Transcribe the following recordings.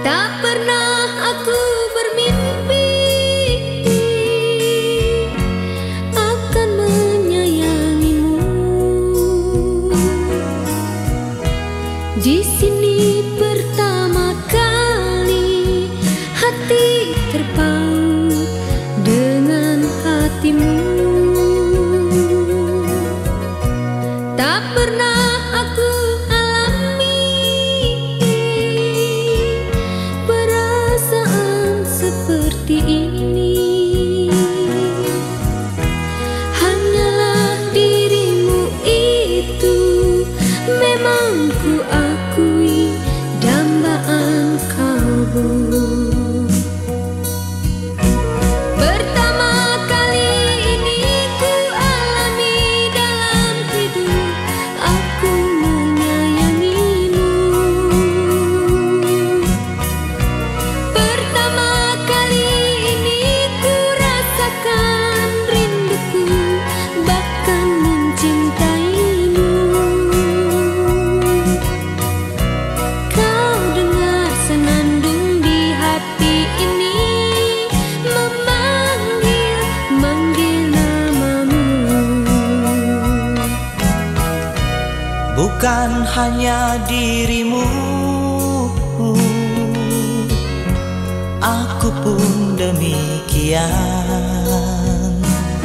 Tak pernah aku bermimpi akan menyayangimu. Di sini pertama kali hati terpaut dengan hatimu. Tak pernah aku alami perasaan seperti ini. Hanyalah dirimu itu memang ku akui dambaan kalbu. Pertama kali ini ku alami dalam hidup aku menyayangimu. Pertama kali ini ku rasakan rinduku bahkan mencintaimu. Kau dengar senandung di hati ini memanggil namamu. Bukan hanya dirimu, aku pun demikian.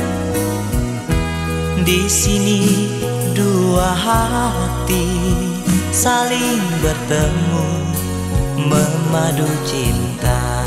Di sini dua hati saling bertemu, memadu cinta.